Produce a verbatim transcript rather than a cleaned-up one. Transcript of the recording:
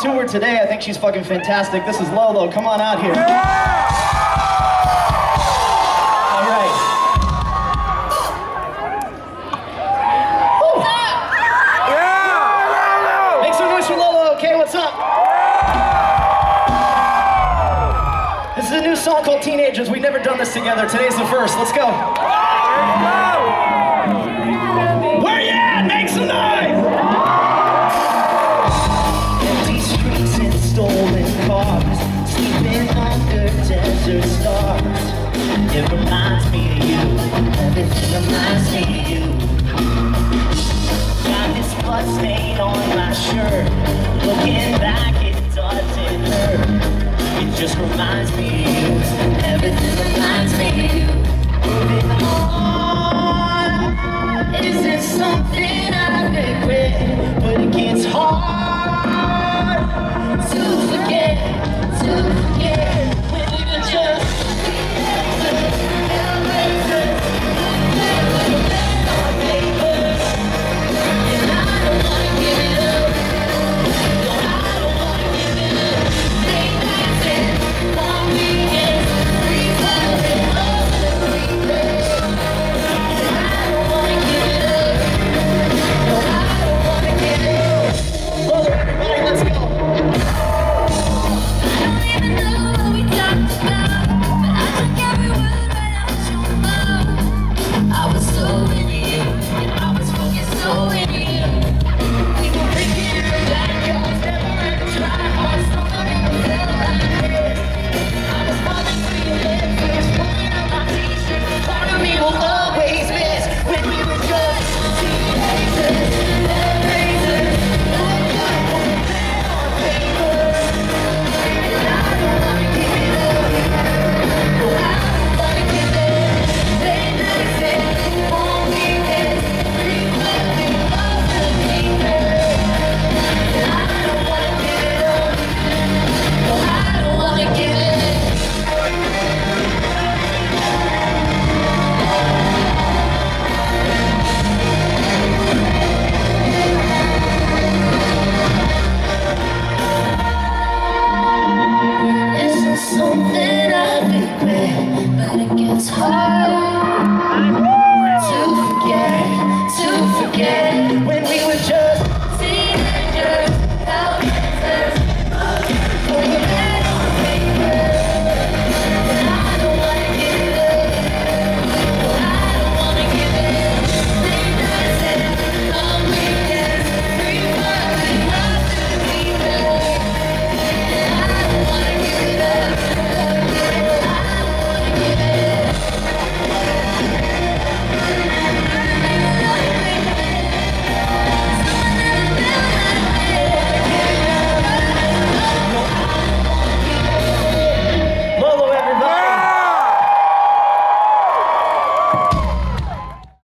tour today. I think she's fucking fantastic. This is Lolo. Come on out here. All right. Woo. Yeah. Make some noise for Lolo. Okay, what's up? This is a new song called Teenagers. We've never done this together. Today's the first. Let's go. Where you at? Make some noise! Empty streets and stolen cars, sleeping under desert stars. It reminds me of you. Everything reminds me of you. Got this blood stain on my shirt. Looking back, it doesn't hurt. It just reminds me of you.